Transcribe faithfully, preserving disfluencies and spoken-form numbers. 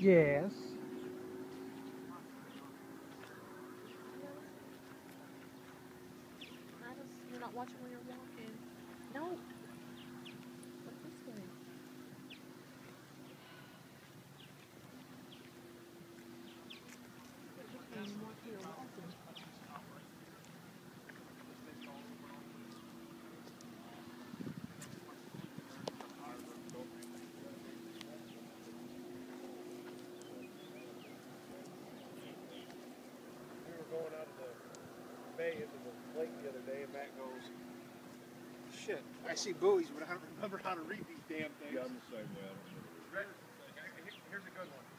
Yes. Travis, you're not watching where you're walking. No. Look this way. Quit looking and watch where you're walking. We were going out of the bay into the lake the other day, and Matt goes, "Shit, I see buoys, but I don't remember how to read these damn things." Yeah, I'm the same way. I don't know. Here's a good one.